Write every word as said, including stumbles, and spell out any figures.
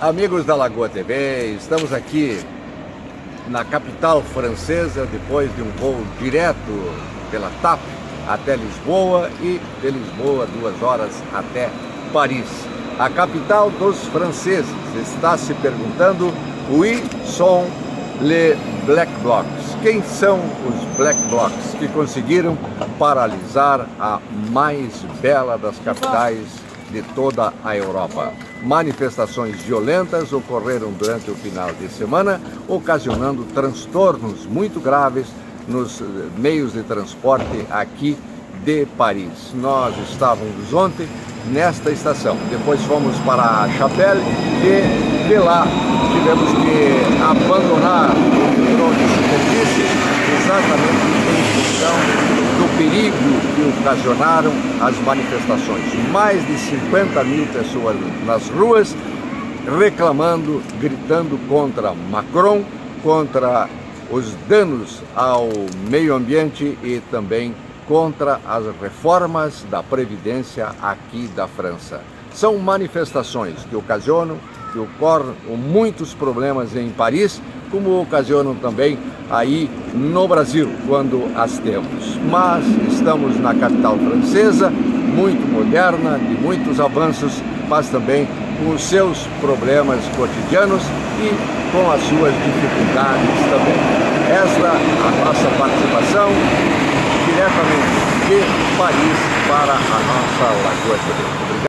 Amigos da Lagoa T V, estamos aqui na capital francesa depois de um voo direto pela TAP até Lisboa e de Lisboa duas horas até Paris. A capital dos franceses está se perguntando: où sont les Black Blocs? Quem são os Black Blocs que conseguiram paralisar a mais bela das capitais de toda a Europa? Manifestações violentas ocorreram durante o final de semana, ocasionando transtornos muito graves nos meios de transporte aqui de Paris. Nós estávamos ontem nesta estação, depois fomos para a Chapelle e de lá tivemos que abandonar o metrô de superfície exatamente em função do perigo que ocasionaram as manifestações. Mais de cinquenta mil pessoas nas ruas reclamando, gritando contra Macron, contra os danos ao meio ambiente e também contra as reformas da Previdência aqui da França. São manifestações que ocasionam, que ocorrem muitos problemas em Paris, como ocasionam também aí no Brasil, quando as temos. Mas estamos na capital francesa, muito moderna, de muitos avanços, mas também com os seus problemas cotidianos e com as suas dificuldades também. Esta é a nossa participação diretamente de Paris para a nossa Lagoa T V.